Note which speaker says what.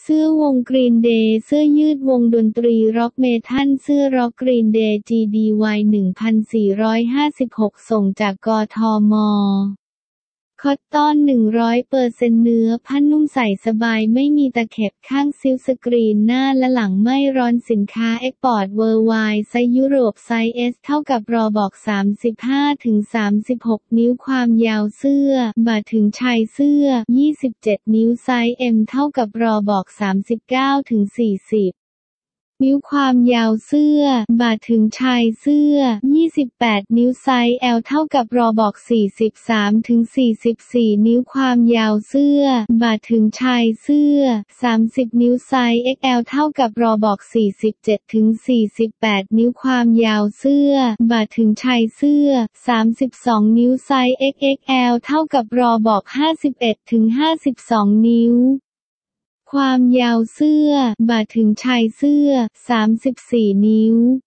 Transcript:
Speaker 1: สื้อวงกรีนเดย์เสื้อยืดวงดนตรีร็อกเมทัลเสื้อร็อกกรีนเดย์ GDY 1456 ส่งจากกทม.คอตตอน 100% เนื้อผ้านุ่มใส่สบายไม่มีตะเข็บข้างซิลสกรีนหน้าและหลังไม่ร้อนสินค้าเอ็กพอร์ตเวอร์ไวด์ไซส์ยุโรปไซส์ S เท่ากับรอบอก 35-36 นิ้วความยาวเสื้อบ่าถึงชายเสื้อ 27 นิ้วไซส์ M เท่ากับรอบอก 39-40 นิ้วความยาวเสื้อบ่าถึงชายเสื้อ 28 นิ้วไซส์ L เท่ากับรอบอก 43-44 นิ้วความยาวเสื้อบ่าถึงชายเสื้อ 30 นิ้วไซส์ XL เท่ากับรอบอก 47-48 นิ้วความยาวเสื้อบ่าถึงชายเสื้อ 32 นิ้วไซส์ XXL เท่ากับรอบอก 51-52 นิ้วความยาวเสื้อบ่าถึงชายเสื้อ 34 นิ้ว